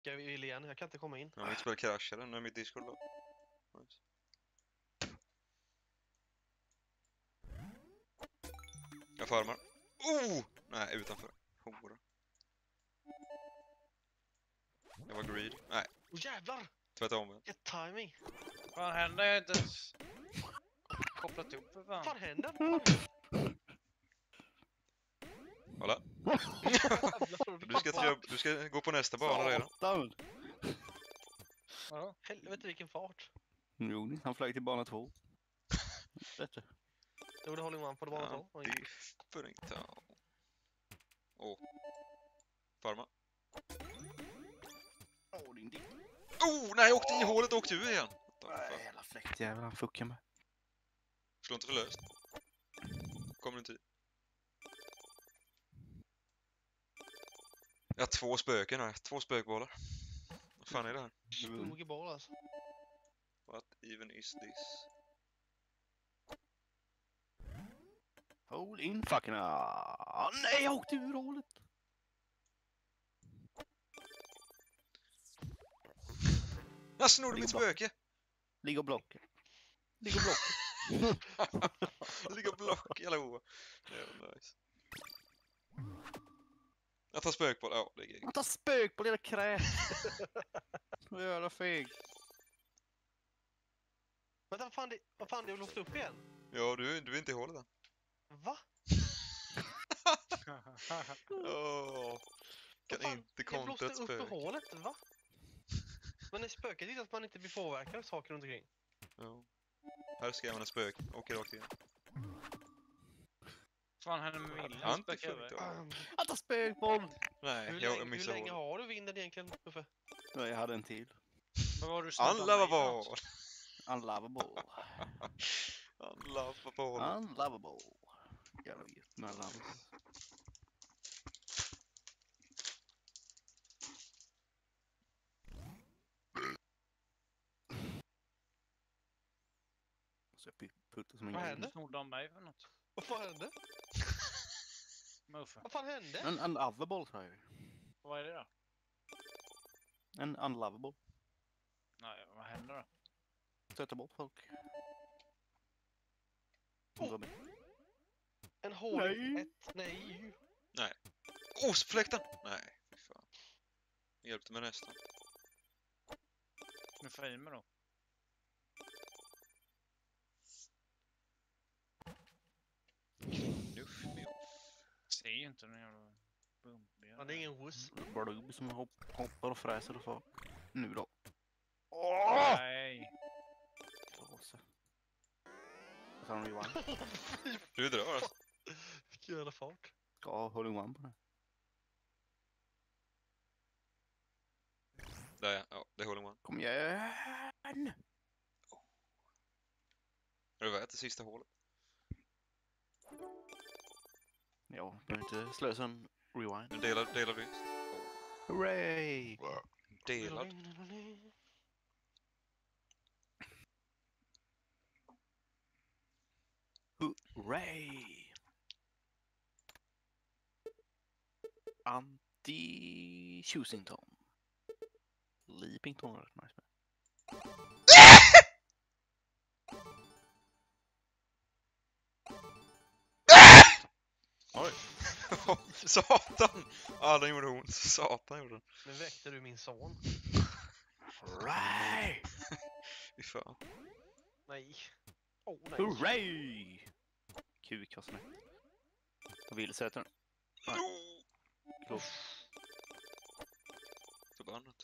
Jag vill igen, jag kan inte komma in. Ja, mitt spel kraschade när mitt Discord då. Nice. Jag farmar. Oh! Nej, utanför. Hora. Jag var greedy. Nej, Jävlar! tvärtom. Vilket timing! Vad händer? Jag har inte ens kopplat upp för Vad fan. fan händer? Kolla. Jävlar, Du ska gå på nästa bana redan. Satan! Vadå? Helvete vilken fart. Jo, han flög till bana 2. Bättre. Jo, det håller man på det bara Ja, då. Differingtown. Åh. Farma. Åh, din dick. Oh, nej, jag åkte i hålet och åkte ur igen. Nej, jävla fläktjävel, han fuckar med. Slå inte för löst. Kommer inte hit. Jag har 2 spöken här. 2 spökbollar. Vad fan är det här? Spooky boll alltså. What even is this? Hole in fucking... nej, jag åkte ur hålet! Jag snodde mitt spöke! Ligg och block. Ligg och block. Ligga block i alla år. Jävla nice. Jag tar spökboll. Ja, det är gig. Han tar spök på lilla kräk. Så jävla feg. Vänta, vad fan det är låst upp igen? Ja, du är inte i hålet än. Va? Åh. Kan Vad fan? inte Jag kontra blåste ett upp i spöke. hålet, va? Men är spöket inte att man inte blir påverkad av saker runt omkring? Ja. Här ska jag använda spök. Åker rakt igen. Fan hände med William? Antifungtor. Han tar spökboll. Nej, Hur jag missade länge hålet. har du vinden egentligen, Uffe? Ja, jag hade en till. Vad var du snodde av Alla mig för var något? Unlovable. Unlovable. Jävla gött med alla. Så jag puttar som en Vad gud. hände? Du snodde av mig för något? Vad fan hände? Muffe. Vad fan hände? En unlovable, sa jag ju. Vad är det då? En unlovable. Nej, vad händer då? Stöta bort folk. Oh. En hål Nej. ett. Nej. Ostfläkten! Nej, fy fan. Hjälpte mig nästan. Knuffa i mig då. Nuff mig off. Ser ju inte den jävla bumpiga. Han är ingen wuss. Blub som hoppar och fräser och så. Nu då. Nej. Klåse. Vad sa de Johan? Du drar alltså. Vilken jävla fart. Ska ha håll one på det. Där ja. Ja, det håller man. Kom igen! Är det värt det sista hålet? Ja, behöver inte slösa en rewind. Nu delar vi. Hooray! Delad. Hooray! Anti-Choosington. Leapington är rätt nice med. Oj. Satan! Ja, den gjorde ont. Satan gjorde den. Nu väckte du min son. Hooray! Fy fan. Nej. Åh, nej. Hooray! Kuk har snett. Vad vill sätta den? Klart. Förbannat.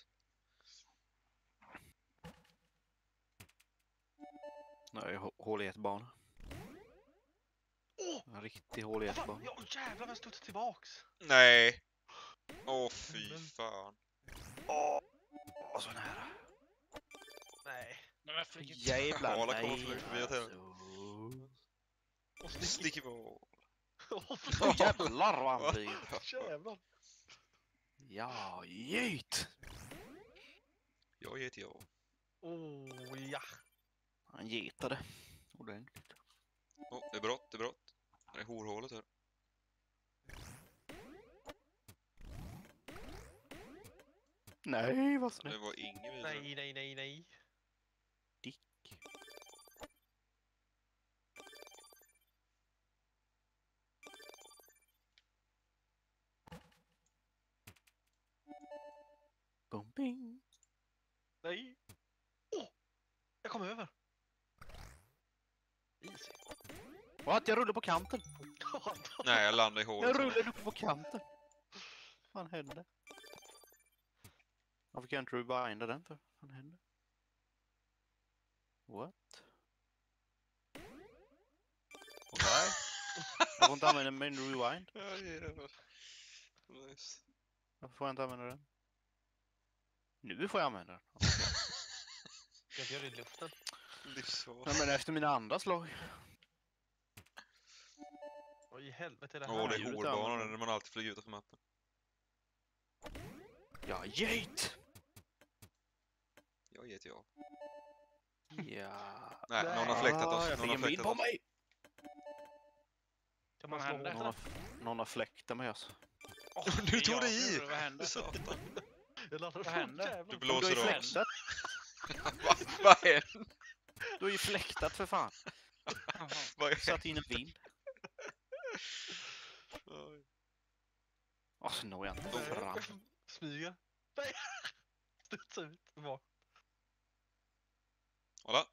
Nej, hål i ett bana. Åh! En riktig hål i Vad ett fan? bana. Ja, jävlar vad jag studsade tillbaks. Nej. Åh, fy fan. Åh, så nära. Nej. Men varför gick Jävlar, Koala nej. kommer flyga förbi hela Och Sticky ball. Åh, jävlar vad han flyger. Jävlar. Ja, get! Jag heter jag. Ja. Han getade. Ordentligt. Åh, det är brott, det är brott. Det är horhålet här. Nej, vad Det snyggt. var ingen vidare. Nej. Dick. Bumping. Nej. Åh! Jag kom över. Easy. What? Jag rullar på kanten. Nej, jag landade i hålet. Jag rullade upp på kanten. Vad fan hände? Varför kan jag inte rewinda den för? Vad fan hände? What? Okej. Jag får inte använda min rewind. Ja, jävlar. Nice. Varför får jag inte använda den? Nu får jag använda den. Ska jag inte göra det i luften? Livsfarligt. Nej, men efter mina andra slag. Vad i helvete är det här? Åh, det är ljudet hårbanan använder. när man alltid flyger utanför mappen. Ja, gate! Jag vet jag. Ja. Nej, Nej. någon har fläktat oss. Jag Någon fick har en bild fläktat på oss. mig! Kan man Vad slå hände? hårt? Någon har fläktat mig alltså. Du tog det i! Vad hände? Satan. Jag laddade Vad från hände? jävlar. Du Du har ju blåser av. fläktat. Vad hände? Du har ju fläktat för fan. Jaha. Vad hände? Satt in en vind. Oj. Och så når jag inte fram. Smyga. Nej. Studsa ut. Bak. Kolla.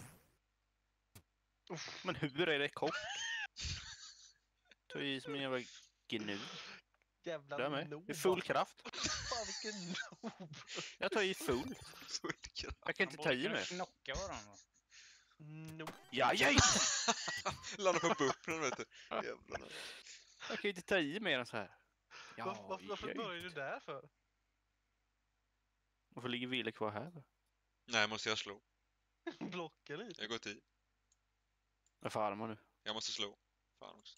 Men hur är det kort? Ta i som en jävla gnu. Jävla Där med. noob. I full kraft. Fan vilken noob. Jag tar i full. Så är det kul. Jag kan inte ta i mer. Knocka varandra. Noob. Ja, ja. Landar på buppen, vet du. Jävlarna. Jag kan inte ta i mer än så här. Ja, Varför ja. började du där för? Varför ligger Wille kvar här? Nej, måste jag slå. Blocka lite. Jag går till. Jag farmar nu. Jag måste slå. Fan också.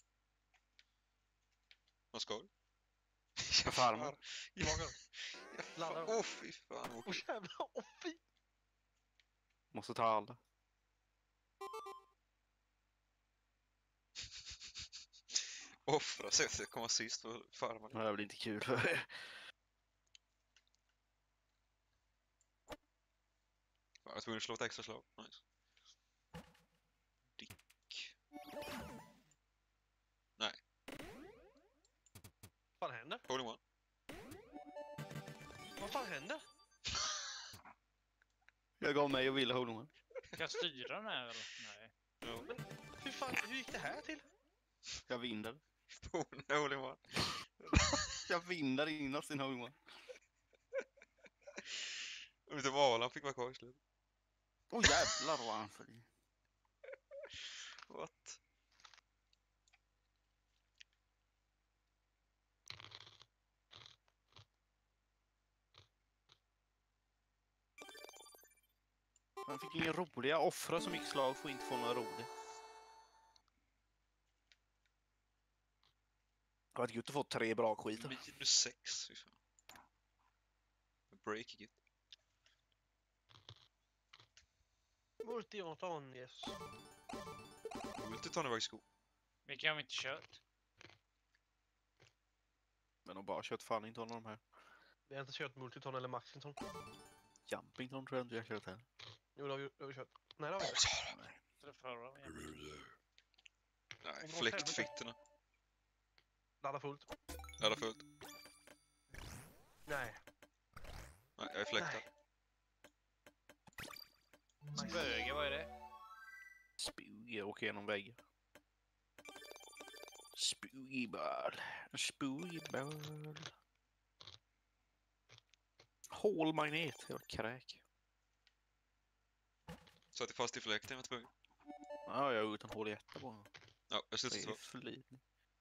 Vad ska du? Jag farmar. Tillbaka då. Laddar då. Åh, fy fan. Åh jävlar. Åh fy. Måste ta alla. Offra sig för att komma sist på farmar. Det här blir inte kul. Jag var tvungen att slå ett extra slag. Nice. Dick. Vad fan händer? Hole in one. Vad fan händer? Jag gav mig och Wille hole in one. Kan jag styra den här eller? Nej. Ja. Hur gick det här till? Jag vinner. Hole in one. Jag vinner innan sin hole in one. Vet du vad? Han fick vara kvar i slutet. Åh jävlar vad han föll. What? Han fick ingen roliga. Offra så mycket slag får inte få några roliga. Det var gött att få 3 bra skit. Minus 6. Fy fan. Break it. Multiaton, yes. Multiton är väg sko. Vilka har vi inte kört? Men de bara kört fan inte honom de här. Vi har inte kört Multiton eller Maxington. Jumpington tror jag inte jag har kört heller. Jo, det har vi kört. Nej, det har vi inte. För det förra. Nej, fläktfittorna. Ladda fullt. Ladda fullt. Nej. Nej, jag är fläktad. Spöge, vad är det? Spooky åker genom väggen. Spooky ball. Spooky ball. Hålmagnet. Jag var kräk. Satt fast i fläkten, jag var tvungen. Ja, jag har utan hål i etta på. Ja, jag Det slutar är så. för lite.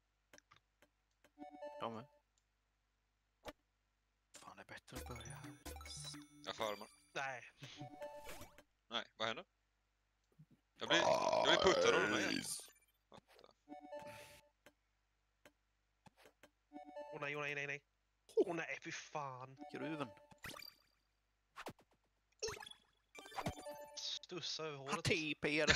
Ja men. Fan, det är bättre att börja här. Jag farmar. Nej. Nej, vad händer? Jag blir puttad av de här. Åh nej, åh nej, nej, nej. Åh nej, fy fan. Gruven. Stussa över Han håret. TP.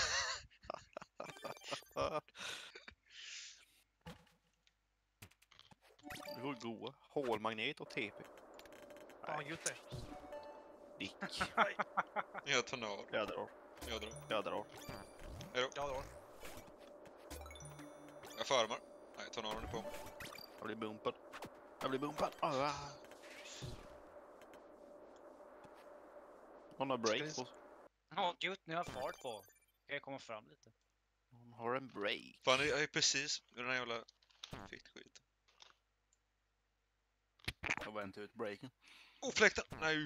Det var goa. Hålmagnet och TP. Fan, gött det. Dick. Jag tar nord. Jag drar. Jag drar. Jag drar. Ja, då. Jag farmar. Nej, tar norden på mig. Jag blir bumpad. Jag blir bumpad. Hon har break. Ja, gött, nu har jag fart på. Kan jag komma fram lite? Hon har en break. Fan, jag är precis med den här jävla fittskiten. Jag var inte ut breaken. Oh, fläkten! Nej!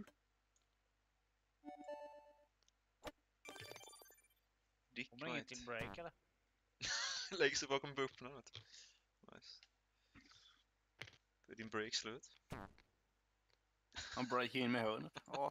Dick Kommer ingen Knight. till break eller? Lägger sig bakom bupplen, vet du. Nice. Då är din break slut. Han breakar in med hörnet.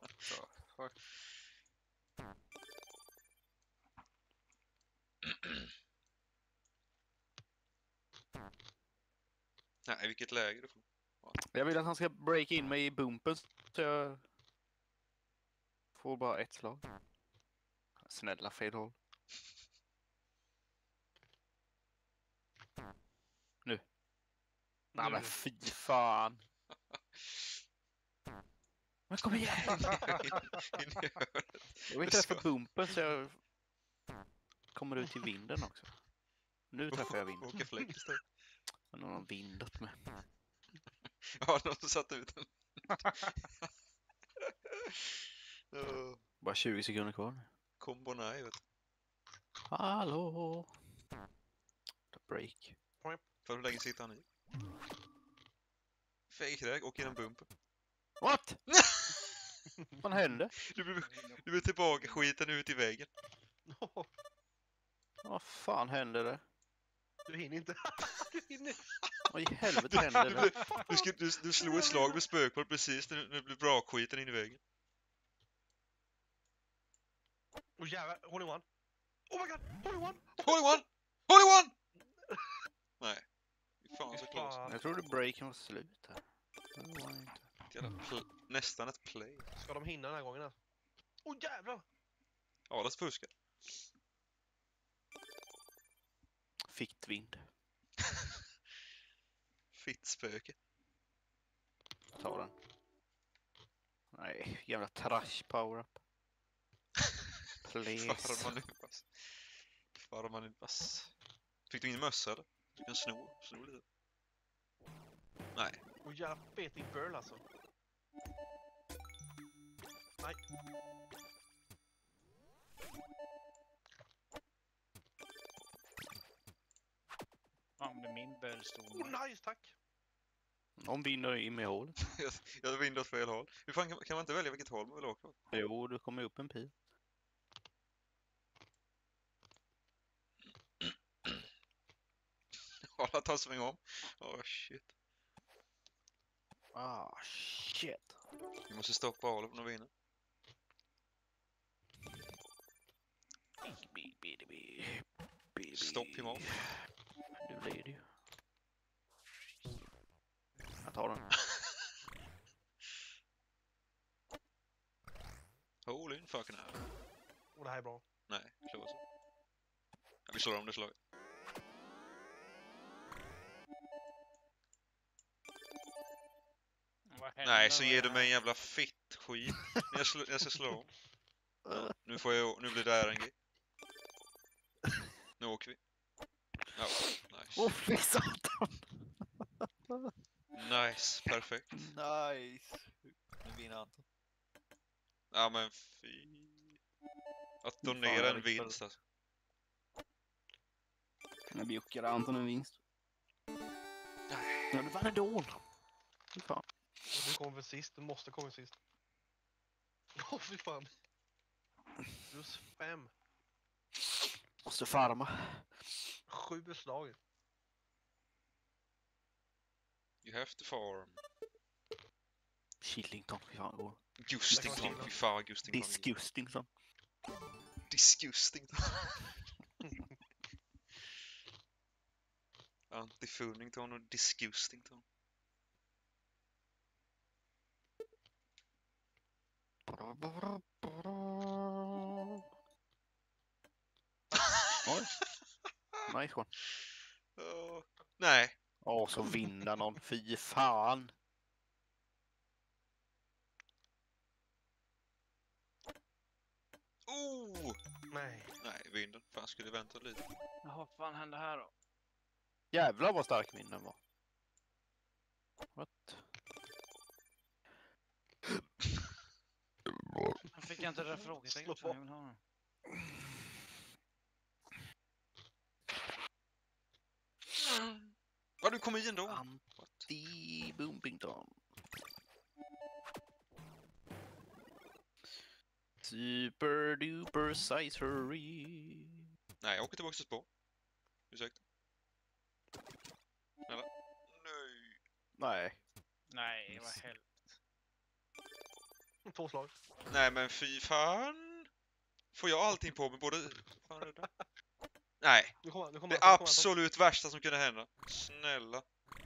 Nej, vilket läge du får. Jag vill att han ska breaka in mig i bumpen så jag får bara ett slag. Snälla, fel håll. Nu. Nej men fy fan. Men kom igen. Jag vill träffa bumpen så jag kommer ut i vinden också. Nu träffar jag vinden. Åker fläkt istället. Men någon har vindat med. Ja, någon som satt ut den. Bara 20 sekunder kvar. Combo nej, vet du. Hallå. Break. För hur länge sitter han i? Fejkräk och genom bumpen. What? Vad hände? Du blir tillbaka skiten ut i väggen. Vad fan hände det? Du hinner inte. Du hinner. Vad i helvete hände det? Du slog ett slag med spökboll precis när du blev bra skiten in i väggen. Åh jävlar, hole in one. Oh my god, hole in one! Hole in one! Hole in one! Nej. Fy fan så close. Jag trodde breaken var slut här. Det var inte. Nästan ett play. Ska de hinna den här gången? Åh jävlar! Ja, det fuskar. Fittvind. Fittspöke. Ta den. Nej, jävla trash power-up. Please. Farman nu pass. Fick du ingen mössa eller? Du kan sno lite. Nej. Åh jävla fetig burl alltså. Nej. Fan, det är min böl stor. Oh nice, tack! Någon vinner in med hålet. Jag vinner åt fel håll. Hur fan kan man inte välja vilket håll man vill åka åt? Jo, du kommer upp en pil. Alla tar sväng om. Åh shit. Ah, shit. Vi måste stoppa Olof när vi vinner. Stopp him off. Nu blir det ju. Jag tar den. Hole in fucking out. Och det här är bra. Nej, close. Ja, vi slår om det slaget. Nej, så ger du mig en jävla fitt skit. Jag ska slå om. Ja, nu blir det här en grej. Nu åker vi. Ja, nice. Åh, fy satan! Nice, perfekt. Nice. Nu vinner Anton. Ja men fy. Att donera en vinst alltså. Jag bjuckade Anton en vinst. Ja, det var en idol. Fy fan. Och du kommer för sist, du måste komma sist. Åh fy fan. Plus 5. Måste farma. 7 slag. You have to farm. Chillington, fy fan går. Gustington, fy fan vad Gustington. Disgustington. Disgustington. Antifunnington och Disgustington. Oj. Nice one. Nej. Åh, så vinner någon. Fy fan. Nej. Nej, vinden. Fan, skulle vänta lite. Jaha, vad fan hände här då? Jävlar vad stark vinden var. What? Jag fick inte det där frågetecknet som jag vill ha. Vad du kom igen då? Anti-Boomington. Super duper size hurry. Nej, jag åker tillbaka till spår. Ursäkta. Eller? Nej. Nej. Nej, vad helvete. 2 slag. Nej, men fy fan. Får jag allting på mig? Både... Fan är det där? Nej. Nu kommer Det han. absolut värsta som kunde hända. Snälla.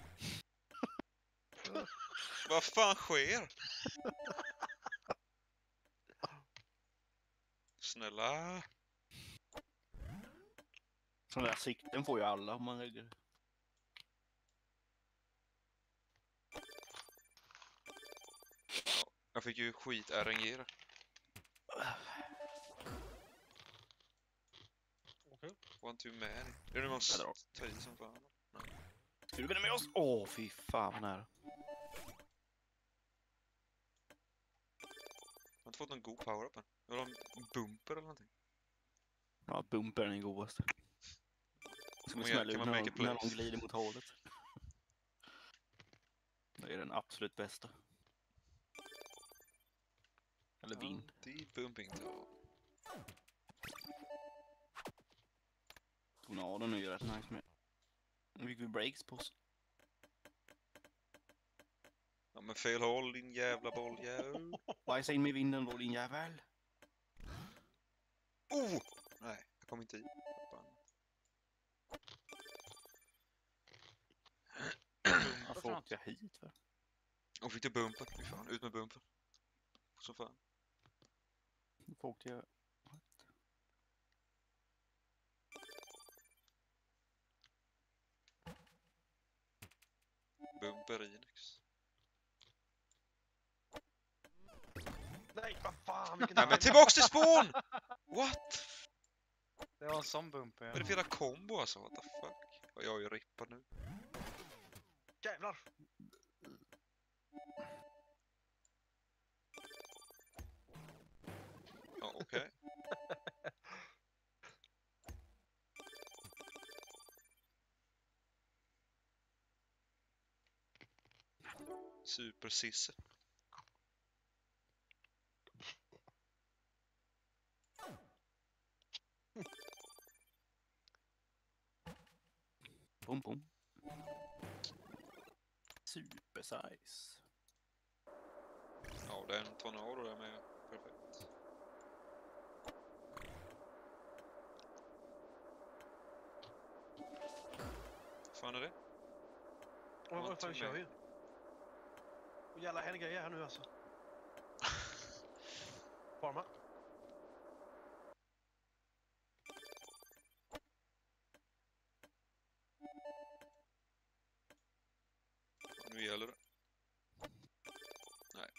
Vad fan sker? Snälla. Sådana där sikten får ju alla om man lägger. Jag fick ju skit RNG. Okej. One too many. Det är nu man Jag drar. tar i som fan. Ska du vinna med oss? Åh, fy fan vad nära. Jag har inte fått någon god power-up än. Jag vill ha en bumper eller någonting. Ja, bumper är den godaste. Som Kan smäller ut man make a när de place? glider mot hålet. Det är den absolut bästa. Eller vind. Anti-bumping då. Tornaden är ju rätt nice med. Nu fick vi breaks på oss. Ja men fel håll din jävla bolljävel. Bajsa in med vinden då din jävel. Oh! Nej, jag kom inte i. Varför åkte jag hit för? Och fick du bumper? Fy fan, ut med bumper. Så fan. Varför åkte jag? Bumper Linux. Nej, vad fan. Vilken Nej men tillbaks till spån! What? Det var en sån bumper. Vad är det för jävla combo alltså? What the fuck? Och jag är ju rippad nu. Jävlar. Ja, okej. Super sisse. Bom, bom. Super size. Ja, det är en tornado där med. Perfekt. Fan är det? Vad fan kör vi? Jävla händer grejer här nu alltså. Farma. Ja, nu gäller det. Nej,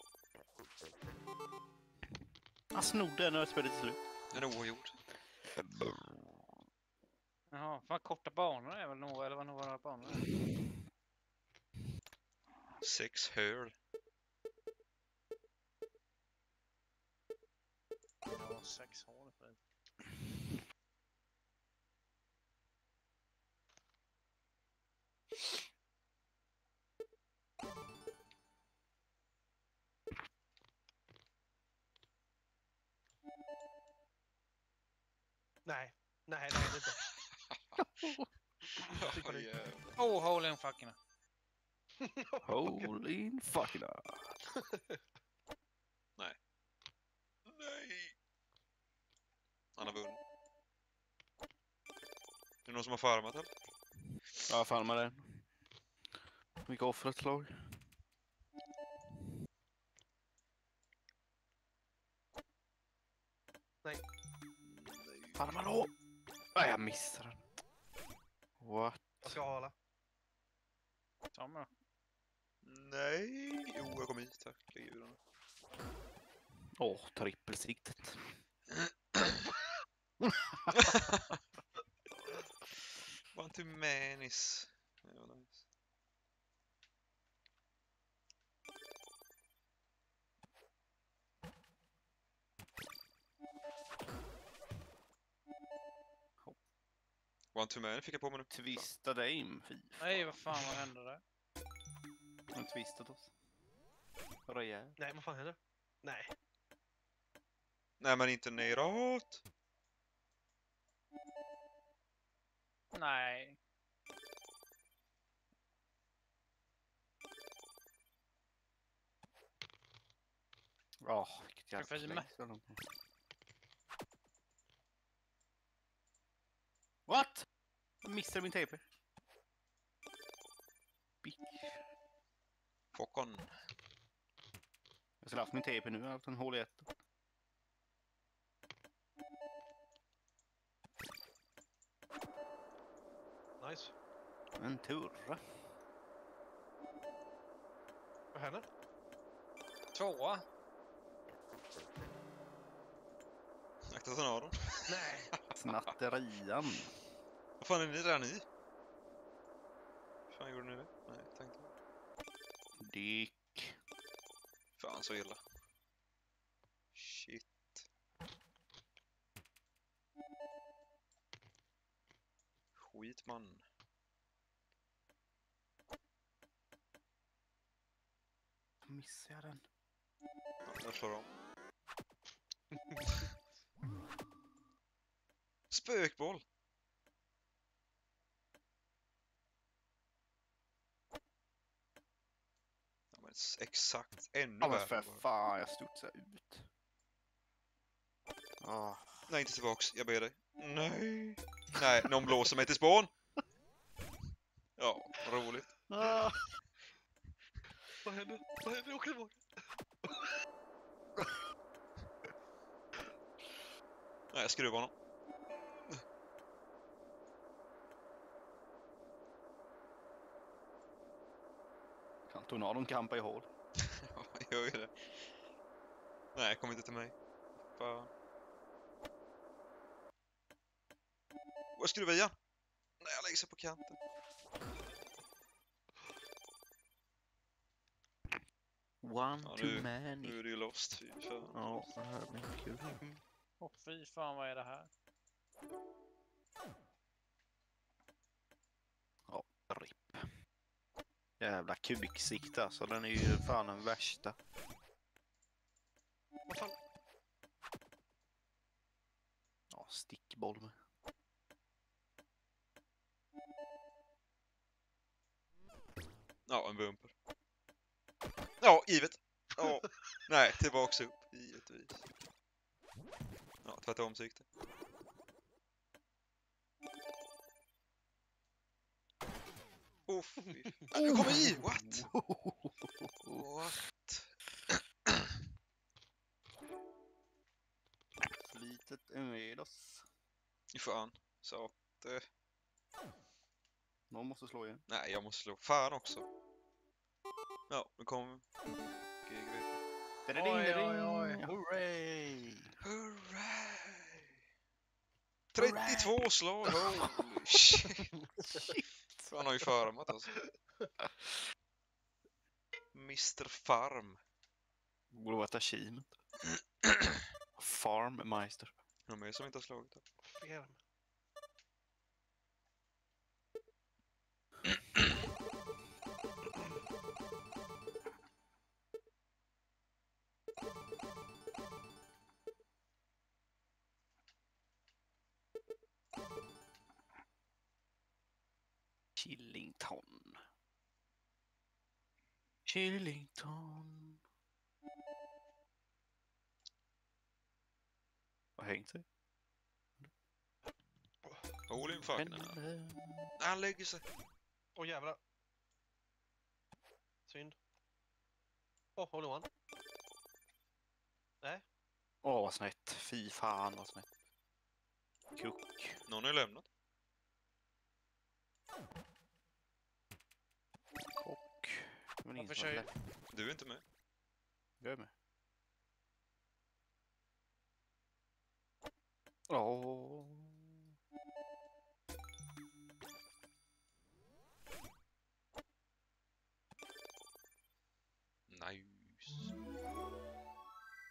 Han snodde när spelet slut. en oavgjord. Jaha, fan korta banor är väl nog, eller vad nog våra banor är. 6 höl. Ja, 6 hål för det. Nej, det är inte. Fick man ut. Oh, hole in fucking. Hole in fucking Nej. Han har vunnit. Är det någon som har farmat eller? Ja, fan med den. Vi kan offra ett slag. Nej. Fan man då! Nej, jag missade den. What? Jag ska ha alla. Samma då. Nej. Jo, jag kom hit. Tack gudarna. Åh, trippelsiktet. One too manis. Det var nice. One too many fick jag på mig nu. Twista Dame, fy. Nej, vad fan vad hände där? Han twistat oss. Rejält. Nej, vad fan händer? Nej. Nej, men inte neråt. Nej. Vilket jävla Ska vi filma? place de är. What? Jag missade min TP. Bitch. Fuck on. Jag skulle haft min TP nu, jag har haft en hål i ett. Nice. En turra. Vad händer? 2. Akta snaren. Nej. Snatterian. Vad fan är ni där ni? Fan gjorde ni det? Nej, tänkte jag. Dick. Fan så illa. Shit. Skit man. Missade jag den? Ja, jag slår om. Spökboll! Ja, men exakt, ännu Ja men värre. för bara. fan, jag studsade ut. Åh. Nej, inte tillbaks, jag ber dig. Nej. Nej, någon blåser mig till spån. Ja, roligt. Ah. Vad händer? Vad händer? Åk tillbaka. Nej, jag skruvar honom. Kan tornadon kampa i hål. Ja, jag gör ju det. Nej, kom inte till mig. Fan. Jag skruvar igen. Nej, jag lägger sig på kanten. One Ja, too many. Nu är det ju lost, fy fan. Ja, det här blir kul. Åh fy fan, vad är det här? Ja, RIP. Jävla kuksikt alltså, den är ju fan den värsta. Vad fan? Ja, stickboll med. Ja, en bumper. Ja, givet. Ja. Nej, tillbaks upp. Givetvis. Ja, tvärtom så gick det. Oh, fy. Du kommer i! What? What? Slitet är med oss. Fan. Så att... Någon måste slå igen. Nej, jag måste slå. Fan också. Ja, nu kommer... Oj, oj, oj. Hurray! Hurray! 32 slag! Holy shit! Han har ju farmat alltså. Mr. Farm. Borde vara ett achievement. Farmmeister. Är det mer som inte har slagit det? Ferm. Chillington. Chillington. Vad hängt sig? Hål in fucking. Han lägger sig. Åh jävlar. Synd. Åh, håller one. Nej. Åh, vad snett. Fy fan vad snett. Kuck. Någon har ju lämnat. Kock. Men ingen Varför som har kör- lämnat. Du är inte med. Jag är med. Åh.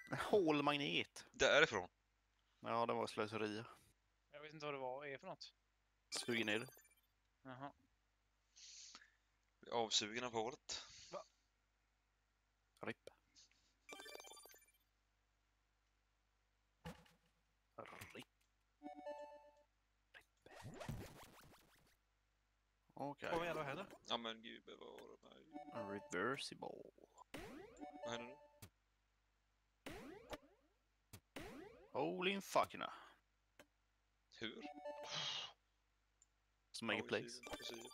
Hålmagnet. Därifrån. Ja, det var slöseri. Jag vet inte vad det var är för något. Suger ner det. Jaha. Avsugen av hålet. Ripp. Ripp. Okej. Kom igen, vad händer? Ja men gud bevara mig. Reversible. Vad händer nu? Holy fucking Hur? Så make a Oj, place. precis.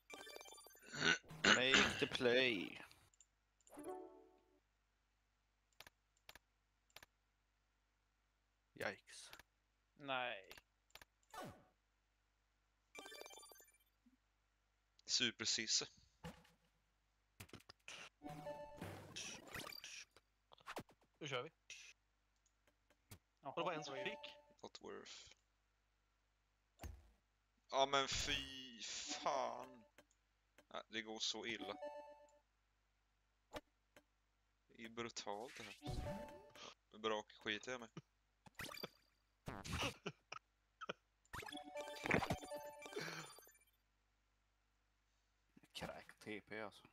Make the play. Yikes. Nej. Supersisse. Nu kör vi. Jaha, Och det var en som oj. fick. Not worth. Ja men fy fan. Nej, det går så illa. Det är brutalt det här. Bra skiter jag med. Kräk TP alltså.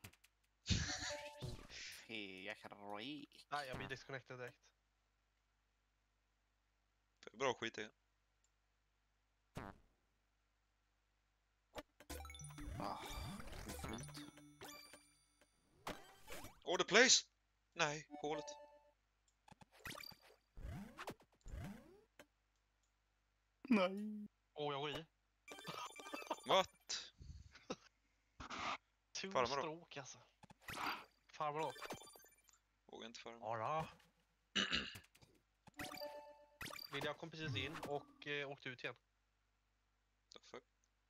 Fega kräk. Nej, jag blir disconnected direkt. Bra skit igen. Ah, skit. Oh, the place! Nej, hålet. Nej. Åh, jag går i. What? Two Farmar då? stroke alltså. Farmar då? Vågar inte farma. Ara. William kom precis in och åkte ut igen. The fuck?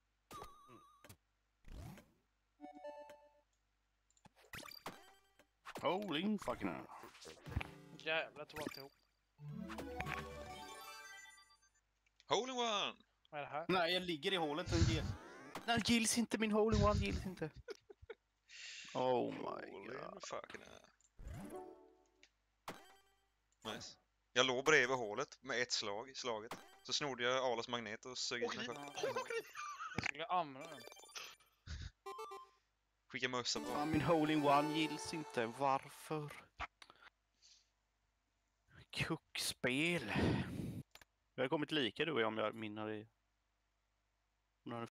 Holy fucking hell. Jävlar tog alltihop. Hole in one! Vad är det här? Nej, jag ligger i hålet. Den gills. Den gills inte, min hole in one gills inte. Oh my Hole god. in fucking Nice. Jag låg bredvid hålet med ett slag i slaget. Så snodde jag Alas magnet och sög Åk in mig dit! själv. Ja, jag skulle använda den. Skicka mössa på. Fan, min hole in one gills inte. Varför? Kuckspel. Vi har kommit lika du och jag om jag minnar det.